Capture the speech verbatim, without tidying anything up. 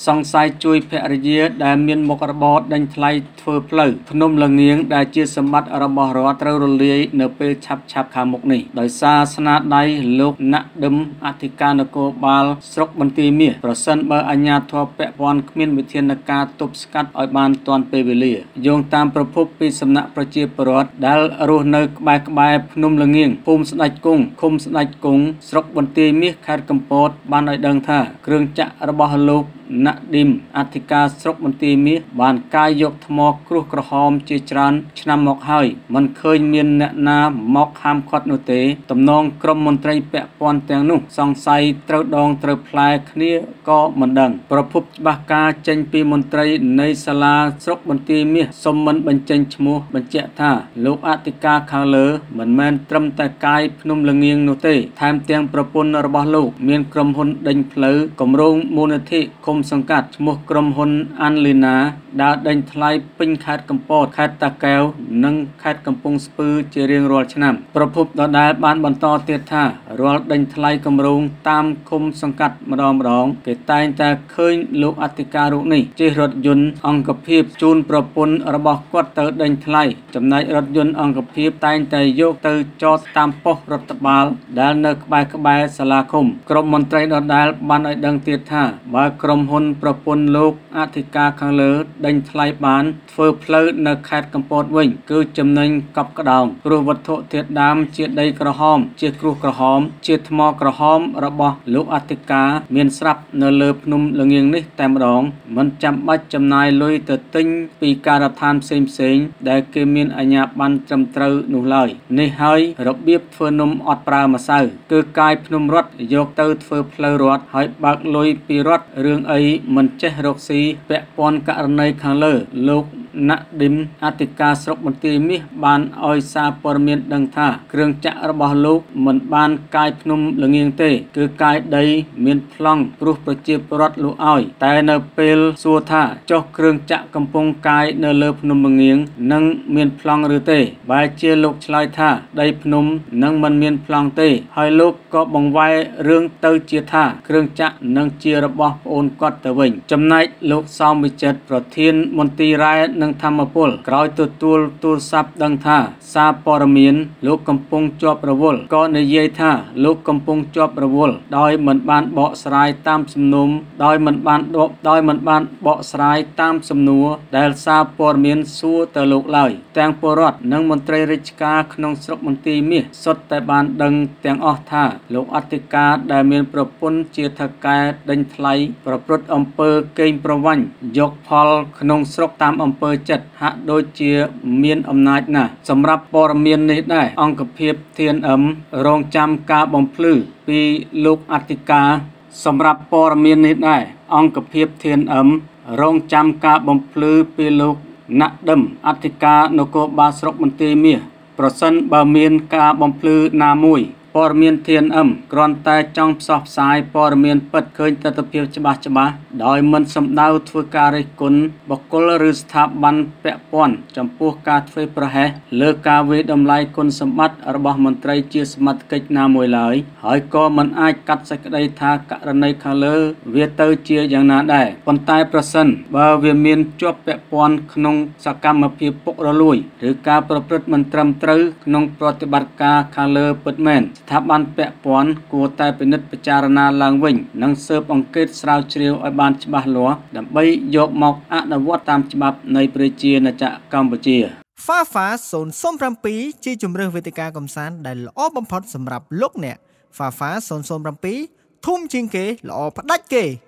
សង្ស័យជួយភរិយាដែលមានមុខរបរដេញថ្លៃធ្វើផ្លូវភ្នំល្ងៀងដែលជាសម្បត្តិរបស់រដ្ឋត្រូវរលាយនៅពេលឆាប់ឆាប់ខាងមុខនេះដោយសារស្នាដៃលោកណាក់ដឹមអធិការនគរបាលស្រុកបន្ទាយមាសប្រសិនបើអាជ្ញាធរពាក់ព័ន្ធគ្មានវិធានការទប់ស្កាត់ឲ្យបានទាន់ពេលវេលាយោងតាមប្រភពពីសំណាក់ប្រជាពលរដ្ឋដែលរស់នៅក្បែរក្បែរភ្នំល្ងៀងភូមិស្ដេចគង់ឃុំស្ដេចគង់ស្រុកបន្ទាយមាសខេត្តកំពតបានឲ្យដឹងថាគ្រឿងចក្ររបស់លោកណាក់ឌីមអធិការស្រុកបន្ទាយមាសបានកាយយកថ្មគ្រួសក្រហមជាច្រើនឆ្នាំមកហើយមិនឃើញមានអ្នកណាមកហាមឃាត់នោះទេតំណងក្រុមមន្ត្រីពាក់ព័ន្ធទាំងនោះសង្ស័យត្រូវដងត្រូវផ្លែគ្នាក៏មិនដឹងប្រភពច្បាស់ការចេញពីមន្ត្រីនៃសាលាស្រុកបន្ទាយមាសសុំមិនបញ្ចេញឈ្មោះបញ្ជាក់ថាលោកអធិការខាងលើមិនមែនត្រឹមតែកាយភ្នំល្ងៀងនោះទេថែមទាំងប្រពន្ធរបស់លោកមានក្រុមហ៊ុនដេញផ្លូវគម្រោងមូលនិធិគុំសង្កាត់ឈ្មោះក្រុមហ៊ុនអាន់លីណាដើរដេញថ្លៃពេញខេត្តកំពតខេត្តតាកែវនិងខេត្តកំពង់ស្ពឺជារៀងរាល់ឆ្នាំប្រភពដដែលបានបន្តទៀតថារាល់ដេញថ្លៃគម្រោងតាមឃុំសង្កាត់ម្ដងម្ដងគេតែងតែឃើញលោកអធិការរូបនេះជិះរថយន្តអង្គភាពជូនប្រពន្ធរបស់គាត់ទៅដេញថ្លៃចំណែករថយន្តអង្គភាពតែងតែយកទៅចតតាមប៉ុស្តិ៍រដ្ឋបាលដែលនៅក្បែរក្បែរសាលាឃុំក្រុមមន្ត្រីដដែលបានឲ្យដឹងទៀតថាបើក្រុមហ៊ុនប្រពន្ធលោកអធិការខាងលើដេញថ្លៃបានធ្វើផ្លូវនៅខេត្តកំពតវិញគឺចំណេញកប់ក្តោងព្រោះវត្ថុធាតុដើមជាដីក្រហមជាគ្រួសក្រហមជាថ្មក្រហមរបស់លោកអធិការមានស្រាប់នៅលើភ្នំល្ងៀងនេះតែម្ដងមិនចាំបាច់ចំណាយលុយទៅទិញពីការដ្ឋានផ្សេងផ្សេងដែលគេមានអាជ្ញាប័ណ្ណត្រឹមត្រូវនោះឡើយនេះហើយរបៀបធ្វើនំអត់ប្រើម្សៅគឺកាយភ្នំរត់យកទៅធ្វើផ្លូវរត់ហើយបើកលុយពីរត់រឿងអីមិនចេះរកស៊ីពាក់ព័ន្ធករណីខាងលើលោកណាក់ឌីមអធិការស្រុកបន្ទាយមាសបានឲ្យសារព័ត៌មានដឹងថាគ្រឿងចក្ររបស់លោកមិនបានកាយភ្នំល្ងៀងទេគឺកាយដីមានប្លង់ព្រោះប្រជាពលរដ្ឋលក់ឲ្យតែនៅពេលសួរថាចុះគ្រឿងចក្រកំពុងកាយនៅលើភ្នំល្ងៀងនឹងមានប្លង់ឬទេបែរជាលោកឆ្លើយថាដីភ្នំនឹងមិនមានប្លង់ទេហើយលោកក៏បង្វែររឿងទៅជាថាគ្រឿងចក្រនឹងជារបស់ប្អូនគាត់ទៅវិញចំណែកលោកសោមវិចិត្រប្រធានមន្ទីររ៉ែនិងធម្មពលក្រោយទទួលទូរស័ព្ទដឹងថាសារព័ត៌មានលោកកំពុងជាប់រវល់ក៏និយាយថាលោកកំពុងជាប់រវល់ដោយមិនបានបកស្រាយតាមសំណុំដោយមិនបានដកដោយមិនបានបកស្រាយតាមសំណួរដែលសារព័ត៌មានសួរទៅលោកឡើយទាំងពលរដ្ឋនិងមន្ត្រីរាជការក្នុងស្រុកបន្ទាយមាសសុទ្ធតែបានដឹងទាំងអស់ថាលោកអធិការដែលមានប្រពន្ធជាថៅកែដេញថ្លៃប្រព្រឹត្តអំពើកេងប្រវ័ញ្ចយកផលក្នុងស្រុកតាមអំពើចិត្តហាក់ដូចជាមានអំណាចណាស់សម្រាប់ព័ត៌មាននេះដែរអង្គភាព ធី អេន អឹម រងចាំការបំភ្លឺពីលោកអធិការសម្រាប់ព័ត៌មាននេះដែរអង្គភាព ធី អេន អឹម រងចាំការបំភ្លឺពីលោកណាក់ដឹមអធិការនគរបាលស្រុកបន្ទាយមាសប្រសិនបើមានការបំភ្លឺណាមួយព័ត៌មាន ធី អេន អឹម គ្រាន់តែចង់ផ្សព្វផ្សាយព័ត៌មានពិតឃើញទស្សនវិជ្ជាច្បាស់ច្បាស់ដោយមិនសំដៅធ្វើការរិះគន់បុគ្គលឬស្ថាប័នពាក់ព័ន្ធចំពោះការធ្វើប្រហែសលើការវាយតម្លៃគុណសម្បត្តិរបស់មន្ត្រីជាសមត្ថកិច្ចណាមួយឡើយហើយក៏មិនអាចកាត់សេចក្តីថាករណីខាងលើវាទៅជាយ៉ាងណាដែរប៉ុន្តែប្រសិនបើវាមានជាប់ពាក់ព័ន្ធក្នុងសកម្មភាពពុករលួយឬការប្រព្រឹត្តមិនត្រឹមត្រូវក្នុងប្រតិបត្តិការខាងលើពិតមែនស្ថាប័នពាក់ព័ន្ធគួរតែពិនិត្យពិចារណាឡើងវិញនិងស៊ើបអង្កេតស្រាវជ្រាវឲ្យបានច្បាស់លាស់ដើម្បីយកមកអនុវត្តតាមច្បាប់នៃប្រជាណាចក្រកម្ពុជា Fafa ศูนย์ ศูนย์ เจ็ด ជាជម្រើសវេទិកាកំសាន្តដែលល្អបំផុតសម្រាប់លោកអ្នក Fafa ศูนย์ ศูนย์ เจ็ด ធំជាងគេល្អផ្ដាច់គេ